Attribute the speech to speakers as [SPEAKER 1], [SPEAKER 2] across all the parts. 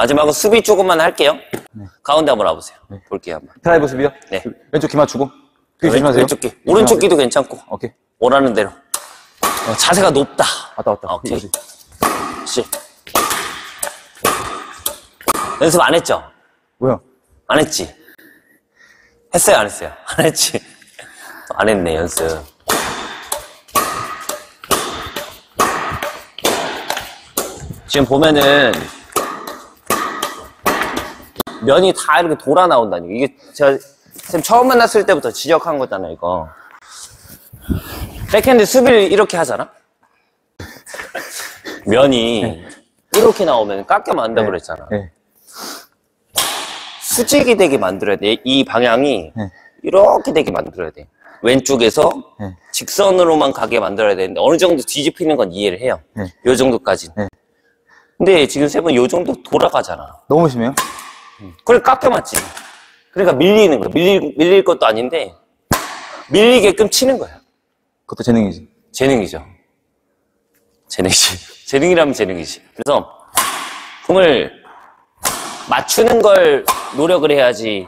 [SPEAKER 1] 마지막으로 수비 조금만 할게요.
[SPEAKER 2] 네.
[SPEAKER 1] 가운데 한번 와보세요.
[SPEAKER 2] 네.
[SPEAKER 1] 볼게요, 한번.
[SPEAKER 2] 드라이브 수비요?
[SPEAKER 1] 네.
[SPEAKER 2] 왼쪽 귀 맞추고. 귀 조심하세요.
[SPEAKER 1] 왼쪽 귀. 오른쪽 귀도 괜찮고.
[SPEAKER 2] 오케이.
[SPEAKER 1] 원하는 대로. 자세가 높다.
[SPEAKER 2] 왔다.
[SPEAKER 1] 오케이.
[SPEAKER 2] 이거지.
[SPEAKER 1] 그렇지. 연습 안 했죠?
[SPEAKER 2] 뭐야?
[SPEAKER 1] 안 했지? 했어요, 안 했어요? 안 했지? 안 했네, 연습. 지금 보면은 면이 다 이렇게 돌아 나온다니까. 이게 제가 쌤 처음 만났을 때부터 지적한 거잖아요, 이거. 백핸드 수비를 이렇게 하잖아? 면이 이렇게 나오면 깎여 만든다고 그랬잖아.
[SPEAKER 2] 네.
[SPEAKER 1] 수직이 되게 만들어야 돼. 이 방향이
[SPEAKER 2] 네.
[SPEAKER 1] 이렇게 되게 만들어야 돼. 왼쪽에서
[SPEAKER 2] 네.
[SPEAKER 1] 직선으로만 가게 만들어야 되는데 어느 정도 뒤집히는 건 이해를 해요.
[SPEAKER 2] 네.
[SPEAKER 1] 요 정도까지는.
[SPEAKER 2] 네.
[SPEAKER 1] 근데 지금 쌤은 요 정도 돌아가잖아.
[SPEAKER 2] 너무 심해요?
[SPEAKER 1] 그걸 깎여 맞지. 그러니까 밀리는 거야. 밀릴 것도 아닌데 밀리게끔 치는 거야.
[SPEAKER 2] 그것도 재능이지.
[SPEAKER 1] 재능이죠. 재능이지. 재능이라면 재능이지. 그래서 공을 맞추는 걸 노력을 해야지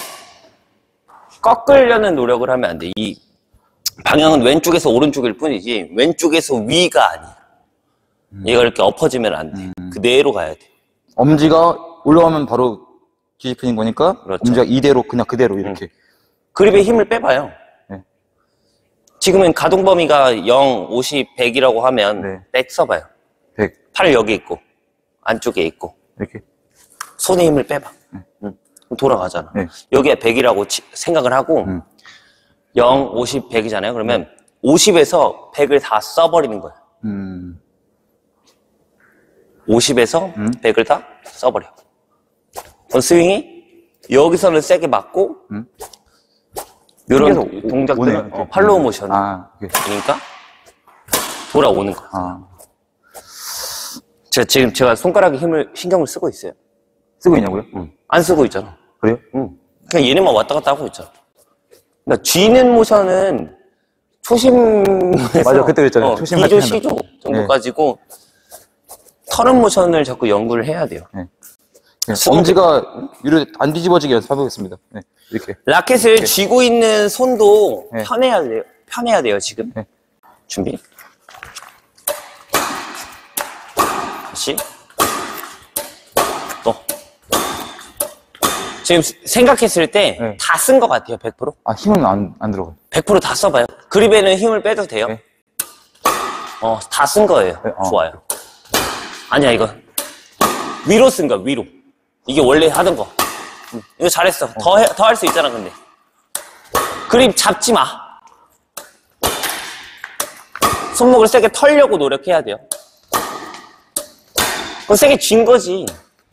[SPEAKER 1] 꺾으려는 노력을 하면 안 돼. 이 방향은 왼쪽에서 오른쪽일 뿐이지 왼쪽에서 위가 아니야. 얘가 이렇게 엎어지면 안 돼. 그대로 가야 돼.
[SPEAKER 2] 엄지가 올라오면 바로 뒤집히는 거니까
[SPEAKER 1] 그렇죠.
[SPEAKER 2] 엄지가 이대로 그냥 그대로 이렇게.
[SPEAKER 1] 그립에 힘을 빼봐요.
[SPEAKER 2] 네.
[SPEAKER 1] 지금은 가동 범위가 0, 50, 100이라고 하면
[SPEAKER 2] 네.
[SPEAKER 1] 백 써봐요.
[SPEAKER 2] 100
[SPEAKER 1] 팔 여기 있고 안쪽에 있고
[SPEAKER 2] 이렇게.
[SPEAKER 1] 손에 힘을 빼봐. 그럼 돌아가잖아.
[SPEAKER 2] 네.
[SPEAKER 1] 여기에 100이라고 생각을 하고 0, 50, 100이잖아요. 그러면 50에서 100을 다 써버리는 거야. 50에서 100을 다 써버려. 그럼 스윙이 여기서는 세게 맞고 이런 동작들은
[SPEAKER 2] 이렇게.
[SPEAKER 1] 팔로우 모션.
[SPEAKER 2] 아, 오케이.
[SPEAKER 1] 그러니까 돌아오는 거야.
[SPEAKER 2] 아,
[SPEAKER 1] 제가 손가락에 신경을 쓰고 있어요.
[SPEAKER 2] 쓰고 있냐고요?
[SPEAKER 1] 안 쓰고 있잖아.
[SPEAKER 2] 그래요?
[SPEAKER 1] 그냥 얘네만 왔다 갔다 하고 있잖아. 그러니까 쥐는 모션은 초심에서
[SPEAKER 2] 맞아, 그때 그랬잖아요. 초심
[SPEAKER 1] 2조,
[SPEAKER 2] 같은
[SPEAKER 1] 10조 정도까지고 터는 모션을 자꾸 연구를 해야 돼요.
[SPEAKER 2] 네. 엄지가 위로 안 뒤집어지게 연습해보겠습니다. 네, 이렇게.
[SPEAKER 1] 라켓을 쥐고 있는 손도
[SPEAKER 2] 네.
[SPEAKER 1] 편해야 돼요, 지금.
[SPEAKER 2] 네.
[SPEAKER 1] 준비. 다시. 또. 지금 생각했을 때
[SPEAKER 2] 네.
[SPEAKER 1] 다 쓴 것 같아요, 100%?
[SPEAKER 2] 아, 힘은 안 들어가요.
[SPEAKER 1] 100% 다 써봐요. 그립에는 힘을 빼도 돼요.
[SPEAKER 2] 네.
[SPEAKER 1] 다 쓴 거예요.
[SPEAKER 2] 네,
[SPEAKER 1] 좋아요. 아니야, 이거. 위로 쓴 거야, 위로. 이게 원래 하던 거. 이거 잘했어. 더 할 수 있잖아, 근데. 그립 잡지 마. 손목을 세게 털려고 노력해야 돼요. 그건 세게 쥔 거지.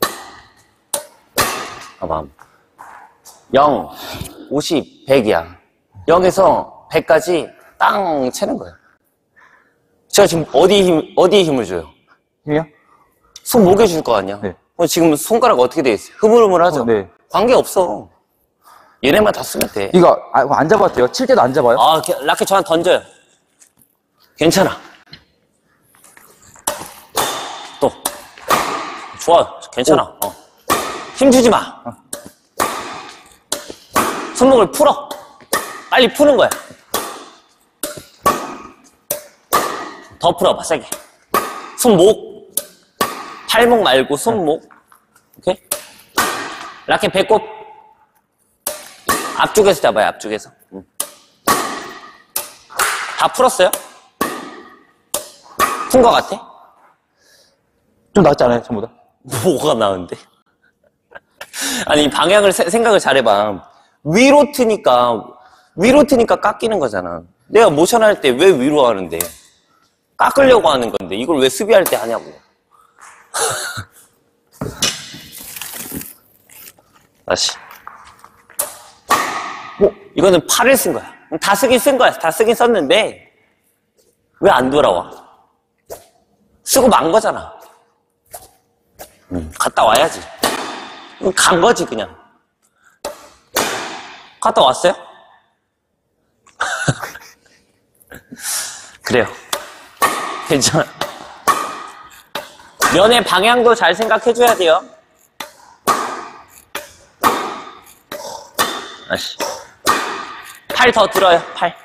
[SPEAKER 1] 봐봐. 0, 50, 100이야. 0에서 100까지 땅 채는 거예요. 제가 지금 어디에 힘을 줘요?
[SPEAKER 2] 힘이요?
[SPEAKER 1] 손목에 줄 거 아니야?
[SPEAKER 2] 네.
[SPEAKER 1] 그럼 지금 손가락 어떻게 돼 있어요? 흐물흐물하죠?
[SPEAKER 2] 네.
[SPEAKER 1] 관계없어. 얘네만 다 쓰면 돼.
[SPEAKER 2] 이거, 안 잡았대요? 칠 때도 안 잡아요?
[SPEAKER 1] 라켓 저한테 던져요. 괜찮아. 또. 좋아. 괜찮아. 힘 주지 마. 손목을 풀어. 빨리 푸는 거야. 더 풀어봐, 세게. 손목. 팔목 말고 손목. 오케이? 라켓 배꼽. 앞쪽에서 잡아요, 앞쪽에서. 다 풀었어요? 푼 거 같아?
[SPEAKER 2] 좀 낫지 않아요, 전부 다?
[SPEAKER 1] 뭐가 나은데? 아니, 방향을 생각을 잘해봐. 위로 트니까 깎이는 거잖아. 내가 모션 할 때 왜 위로 하는데? 깎으려고 하는 건데, 이걸 왜 수비할 때 하냐고. 다시. 이거는 팔을 쓴 거야. 다 쓰긴 쓴 거야. 다 쓰긴 썼는데, 왜 안 돌아와? 쓰고 만 거잖아. 갔다 와야지. 간 거지, 그냥. 갔다 왔어요? 그래요. 괜찮아. 면의 방향도 잘 생각해줘야 돼요. 다시. 팔 더 들어요, 팔.